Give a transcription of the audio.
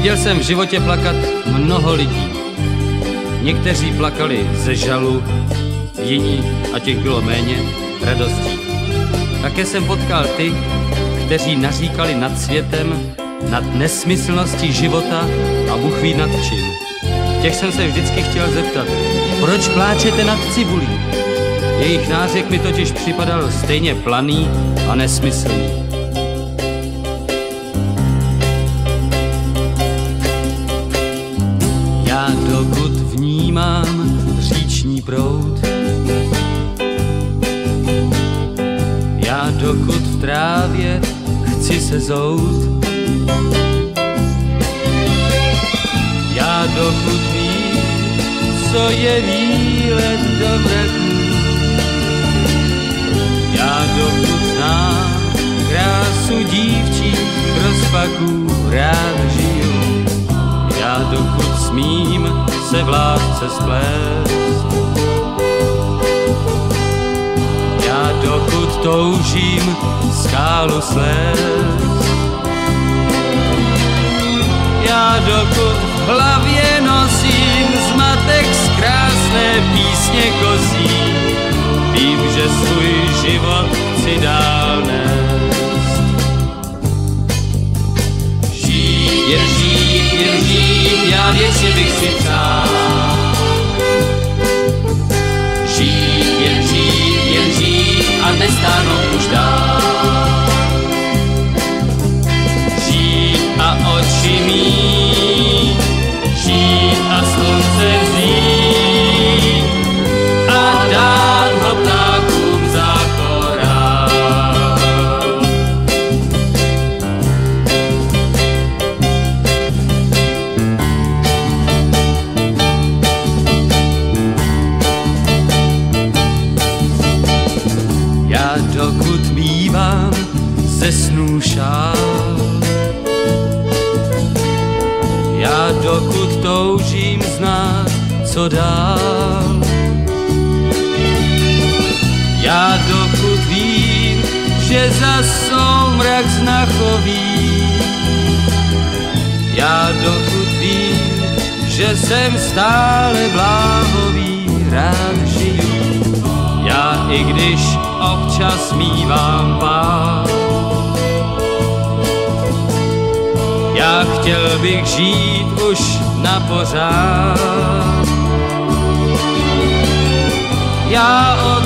Viděl jsem v životě plakat mnoho lidí. Někteří plakali ze žalu, jiní, a těch bylo méně, radostí. Také jsem potkal ty, kteří naříkali nad světem, nad nesmyslností života a Bůh ví nad čím. Těch jsem se vždycky chtěl zeptat, proč pláčete nad cibulí? Jejich nářek mi totiž připadal stejně planý a nesmyslný. Já dokud vnímám říční proud, já dokud v trávě chci se zout, já dokud vím, co je výlet do mraků, já dokud znám krásu dívčích rozpaků, rád žiju, já dokud smím se v lásce splést, já dokud toužím skálu slést, já dokud v hlavě nosím zmatek z krásné písně kosí, vím, že svůj život chci dál nést. Žít, jen žít, jen žít, já věčně bych si přál. Žít, jen žít a nestáhnout už dál. Žít a oči mít, žít a slunce vzít a dát ho ptákům za korál. Já dokud mívám ze snů šál, já dokud toužím znát, co dál, já dokud vím, že za soumrak znachoví, já dokud vím, že jsem stále bláhový, rád žiju, já i když občas mívám pát. Já chtěl bych žít už na pořád. Já od